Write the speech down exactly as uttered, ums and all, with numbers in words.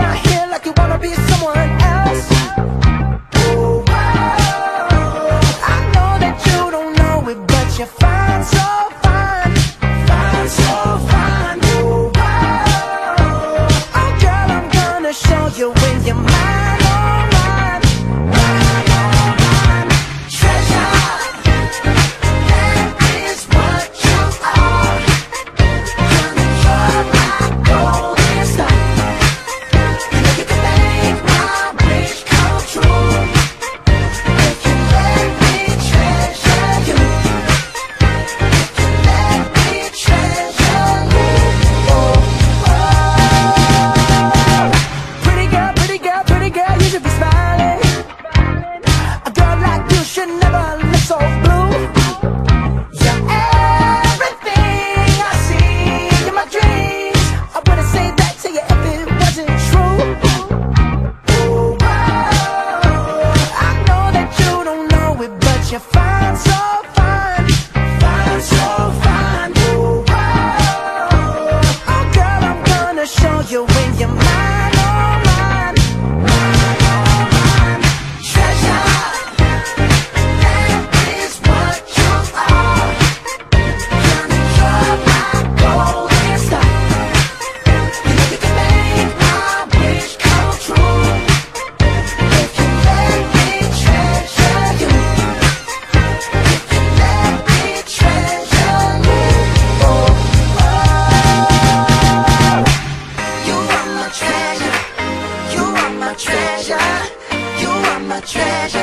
around here like you wanna be someone else. Oh, wow. I know that you don't know it, but you're fine, so fine, fine, so fine. Oh, wow. Oh, girl, I'm gonna show you when you're mine, oh, mine, mine, oh, mine. Treasure, that is what you are. Honey, you're my golden star. You know you can make my wish come true if you let me treasure you. If you let me treasure you. Oh, oh. Pretty girl, pretty girl, pretty girl, you should be smiling. A girl like you should never look so blue. You're everything I see in my dreams. I wouldn't say that to you if it wasn't true. Oh, wow. I know that you don't know it, but you're fine, so fine, fine, so fine. Oh, wow. Oh, girl, I'm gonna show you when you're mine, oh, mine, mine, oh, mine. Treasure, that is what you are. Honey, you're my golden star. You know you can make my wish come true if you let me treasure you. If you let me treasure you. Oh, oh. You are my treasure. You are my treasure. You are my treasure.